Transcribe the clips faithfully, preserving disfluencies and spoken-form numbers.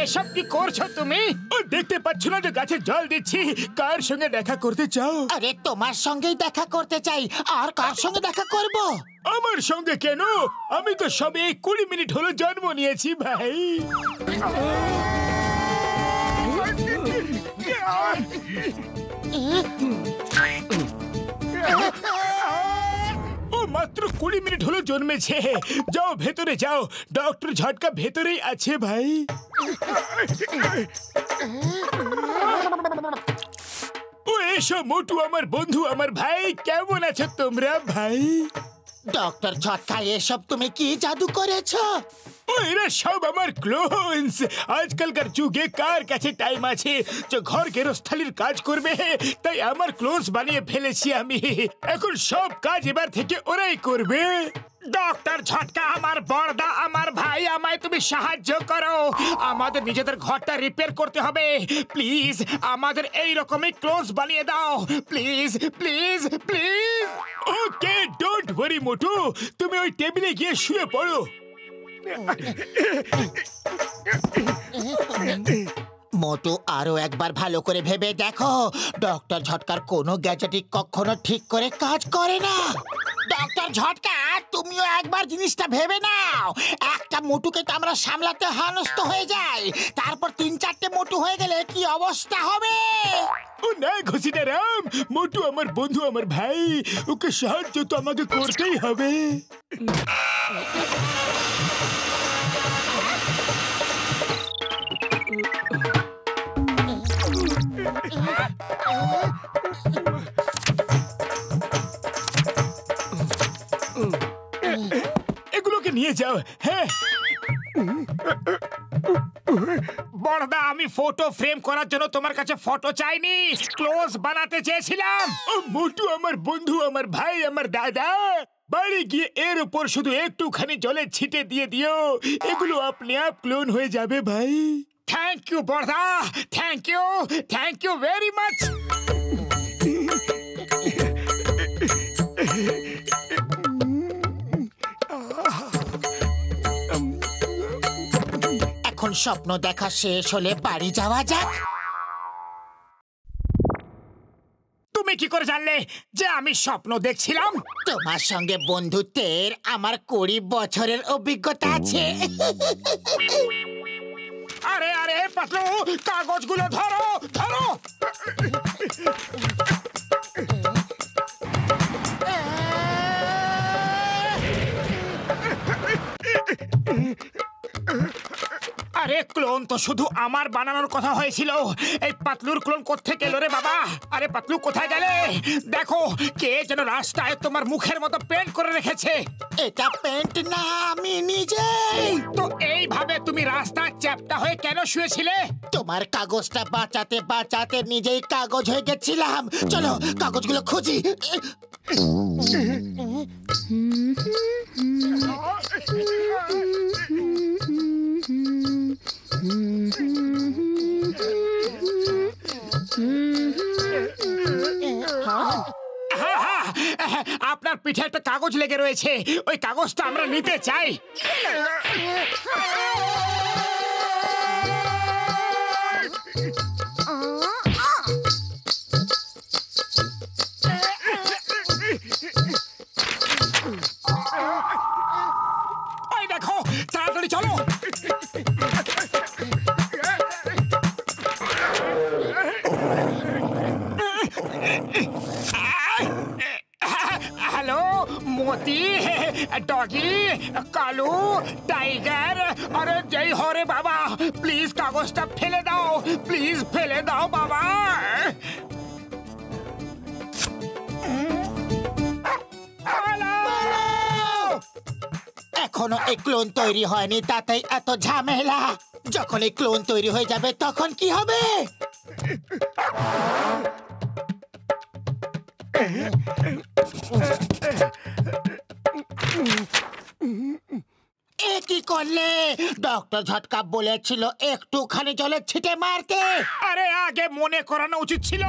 এসব কি করছো তুমি? ও দেখতে পাচ্ছ না যে গাছে জল দিচ্ছি? কার সঙ্গে দেখা করতে চাও? আরে তোমার সঙ্গেই দেখা করতে চাই। আর কার সঙ্গে দেখা করব? আমার সঙ্গে কেন? আমি তো সবে কুড়ি মিনিট হলো জন্ম নিয়েছি ভাই। ও মাত্র কুড়ি মিনিট হলো জন্মেছে। যাও ভেতরে যাও, ডক্টর ঝটকা ভেতরেই আছে ভাই। ও এসো মোটু, আমার বন্ধু, আমার ভাই। কেমন আছো তোমরা ভাই? ডক্টর ঝটকা, এসব তুমি কি জাদু করেছো? ও এরা সব আমার ক্লোনস। আজকালকার যুগে কার কাছে টাইম আছে যে ঘর গেরস্থালির কাজ করবে? তাই আমার ক্লোনস বানিয়ে ফেলেছি আমি। এখন সব কাজ এবার থেকে ওরাই করবে। ডক্টর ঝটকা, আমার বড়দা, আমার ভাই, আমায় তুমি সাহায্য করো। আমাদের নিজেদের ঘরটা রিপেয়ার করতে হবে। প্লিজ আমাদের এই রকমই ক্লোনস বানিয়ে দাও। Please please please. Okay, don't worry Motu, তুমি ওই টেবিলে গিয়ে শুয়ে পড়ো। মোটু, আরো একবার ভালো করে ভেবে দেখো। ডক্টর ঝটকার কোনো গ্যাজেটই কখনো ঠিক করে কাজ করে না। ডক্টর ঝটকা, তুমিও একবার জিনিসটা ভেবে নাও। একটা মোটুকে তো আমরা সামলাতে হানস্ত হয়ে যাই, তারপর তিন চারটে মোটু হয়ে গেলে কি অবস্থা হবে? ও না ঘুষিটা রাম, মোটু আমার বন্ধু, আমার ভাই। ওকে সাহায্য তো আমাকে করতেই হবে। এগুলোকে নিয়ে যাও। হ্যাঁ বড়দা, আমি ফটো ফ্রেম করার জন্য তোমার কাছে ফটো চাইনি, ক্লোজ বানাতে চেয়েছিলাম। ও মোটু আমার বন্ধু, আমার ভাই, আমার দাদা। বাড়ি গিয়ে এর উপর শুধু একটুখানি জলের ছিটে দিয়ে দিও, এগুলো আপনি আপ ক্লোন হয়ে যাবে ভাই। থ্যাংক ইউ বড়দা, thank you, thank you very much. এখন স্বপ্ন দেখা শেষ হলে বাড়ি যাওয়া যাক। তুমি কি করে জানলে যে আমি স্বপ্ন দেখছিলাম? তোমার সঙ্গে বন্ধুত্বের আমার কুড়ি বছরের অভিজ্ঞতা আছে। আরে আরে পাতলু, কাগজগুলো ধরো ধরো। আরে ক্লোন তো শুধু আমার বানানোর কথা হয়েছিল। এই পাতলুর ক্লোন কোত্থেকে এলো রে বাবা? আরে পাতলু কোথায় গেলে? দেখো, কে যেন রাস্তায় তোমার মুখের মতো পেন্ট করে রেখেছে। এটা পেন্ট না, আমি নিজেই। তো এইভাবে তুমি রাস্তায় চ্যাপ্টা হয়ে কেন শুয়েছিলে? তোমার কাগজটা বাঁচাতে বাঁচাতে নিজেই কাগজ হয়ে গেছিলাম। চলো কাগজগুলো খুঁজি। আপনার পিঠে একটা কাগজ লেগে রয়েছে, ওই কাগজটা আমরা নিতে চাই। ওই দেখো, তাড়াতাড়ি চলো। হ্যালো मोती, डॉगी, कालू, टाइगर, अरे जय हो रे बाबा, प्लीज कागजটা ফেলে দাও, প্লিজ ফেলে দাও বাবা। এখনো এই ক্লোন তৈরি হয়নি, তাতেই এত ঝামেলা। যখন এই ক্লোন তৈরি হয়ে যাবে তখন কি হবে? এ কি করলে? ডক্টর ঝটকা বলেছিল একটুখানি জলের ছিটে মারতে। আরে আগে মনে করানো উচিত ছিল।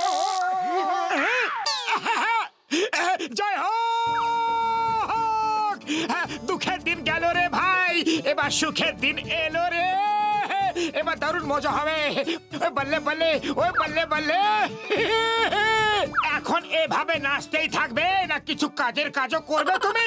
জয় হোক, দুঃখের দিন গেল রে ভাই, এবার সুখের দিন এলো রে। এবার দারুণ মজা হবে। ওই বল্লে বল্লে, ওই বল্লে বল্লে। এখন এভাবে নাচতেই থাকবে না কিছু কাজের কাজও করবে তুমি?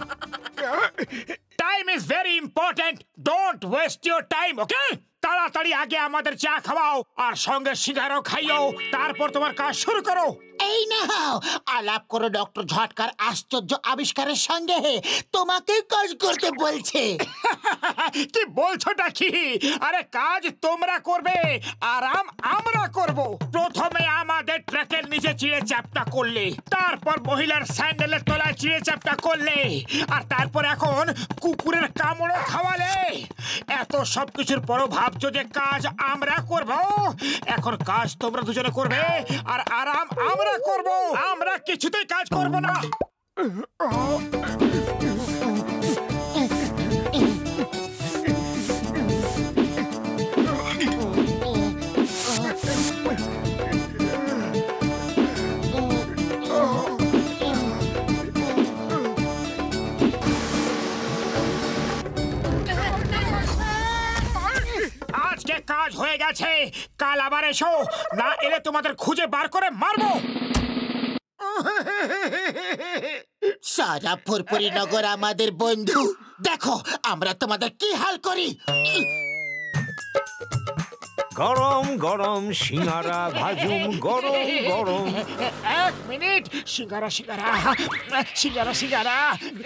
Time is very important, don't waste your time, okay? তাড়াতাড়ি আগে আমাদের চা খাওয়াও আর সঙ্গে সিগারও খাইও, তারপর তোমার কাজ শুরু করো। এই নাও আলাপ করো ডক্টর ঝটকার আশ্চর্য আবিষ্কারের সঙ্গে, তোমাকে কাজ করতে বলছে। কি বলছোটা কি? আরে কাজ তোমরা করবে, আরাম আমরা করব। প্রথমে আমাদের ট্রাকের নিচে চিড়ে চাপটা করলে, তারপর মহিলার স্যান্ডেলের তলায় চিড়ে চাপটা করলে, আর তারপর এখন কুকুরের কামড়ও খাওয়ালে। এত সব কিছুর পরও ভাবছো যে কাজ আমরা করব? এখন কাজ তোমরা দুজনে করবে আর আরাম আমরা করব। আমরা কিছুতেই কাজ করব না। আজকে কাজ হয়ে গেছে, কাল আবার এসো, না এলে তোমাদের খুঁজে বার করে মারবো। সারা ফুরফুরি নগর আমাদের বন্ধু, দেখো আমরা তোমাদের কি হাল করি। গরম গরম সিঙ্গারা ভাজুম, গরম গরম। এক মিনিট, সিঙ্গারা সিঙ্গারা সিঙ্গারা সিঙ্গারা।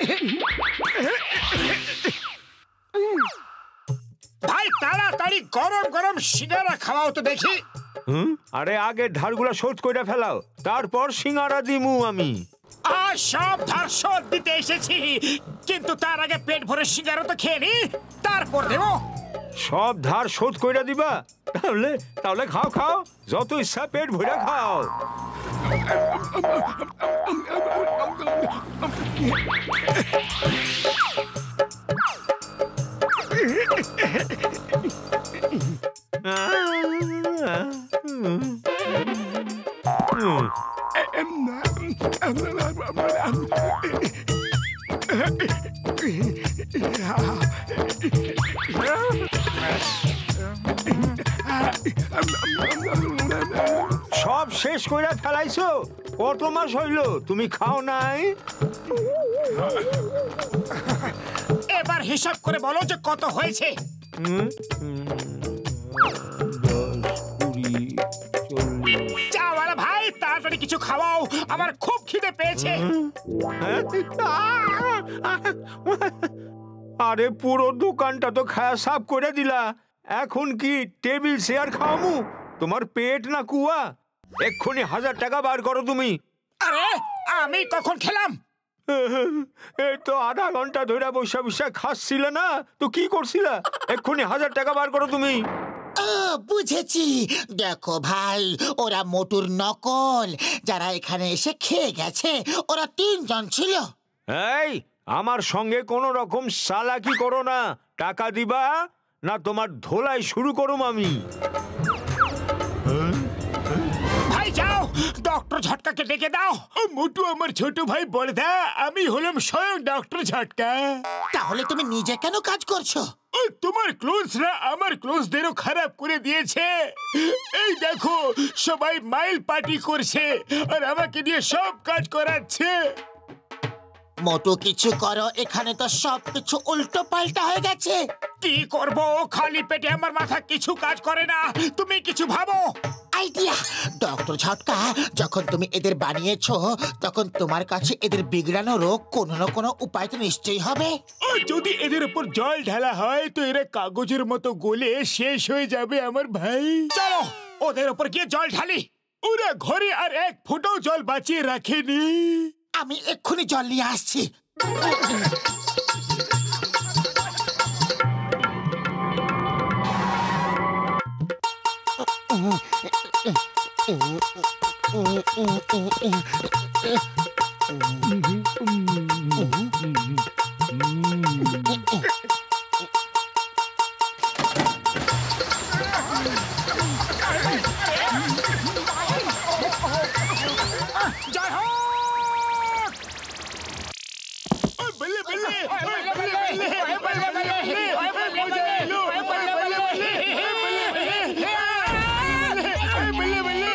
ভাই তাড়াতাড়ি গরম গরম সিঙ্গারা খাওয়াও তো দেখি। হুম, আরে আগে ধারগুলা শোধ করে ফেলাও, তারপর সিঙ্গারা দিমু আমি। আর সব ধার শোধ দিতে এসেছি, কিন্তু তার আগে পেট ভরে সিঙ্গারা তো খেয়ে নি, তারপর দেবো। সব ধার শোধ করে দিবা? তাহলে তাহলে খাও খাও, যত ইচ্ছা পেট ভরে খাও। সব শেষ করে ফেলাইছো? কত মাস হইল তুমি খাও নাই? এবার হিসাব করে বলো যে কত হয়েছে। চাওয়ালা ভাই তাড়াতাড়ি কিছু খাওয়াও, আমার খুব খিদে পেয়েছে। আরে পুরো দোকানটা তো খায়া সাফ করে দিলা, এখন কি টেবিল চেয়ার খাওয়ামু? তোমার পেট না কুয়া? এক্ষুনি হাজার টাকা বার করো তুমি। আরে আমি কখন খেলাম? এই তো আধা ঘন্টা ধরে বসে বসে খাচ্ছিলে না তো কি করছিলা? এক্ষুনি হাজার টাকা বার করো তুমি। বুঝেছি, দেখো ভাই, ওরা মোটুর নকল, যারা এখানে এসে খেয়ে গেছে ওরা তিনজন ছিল। এই আমার সঙ্গে কোন রকম চালাকি করো না, টাকা দিবা না তোমার ধোলাই শুরু করুম আমি। ভাই যাও, ডক্টর ঝটকাকে ডেকে দাও। মোটু আমার ছোট ভাই বড়দা, আমি হলাম স্বয়ং ডক্টর ঝটকা। তাহলে তুমি নিজে কেন কাজ করছো? তোমার ক্লোজরা আমার ক্লোজদেরও খারাপ করে দিয়েছে। এই দেখো সবাই মাইল পার্টি করছে আর আমাকে দিয়ে সব কাজ করাচ্ছে। মোটু কিছু করো, এখানে তো সব কিছু উল্টো পাল্টা হয়ে গেছে। কি করব, খালি পেটে আমার মাথা কিছু কাজ করে না। তুমি কিছু ভাবো। আইডিয়া, ডক্টর ঝটকা, যখন তুমি এদের বানিয়েছো তখন তোমার কাছে এদের বিগড়ানো রোগ কোনো না কোনো উপায় তো নিশ্চয়ই হবে। যদি এদের উপর জল ঢালা হয় তো এরা কাগজের মতো গলে শেষ হয়ে যাবে আমার ভাই। চলো ওদের উপর গিয়ে জল ঢালি। ওরা ঘরে আর এক ফোঁটাও জল বাঁচিয়ে রাখেনি। আমি এক্ষুনি জল নিয়ে আসছি। বল্লে বল্লে বল্লে বল্লে বল্লে বল্লে মজা এলো বল্লে বল্লে বল্লে বল্লে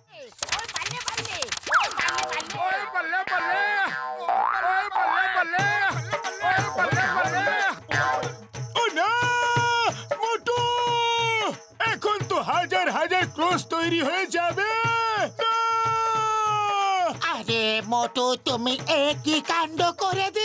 ও না মোটু এখন তো হাজার হাজার ক্লোজ তৈরি হয়ে যাবে আরে মোটু তুমি একই কাণ্ড করে দিলে।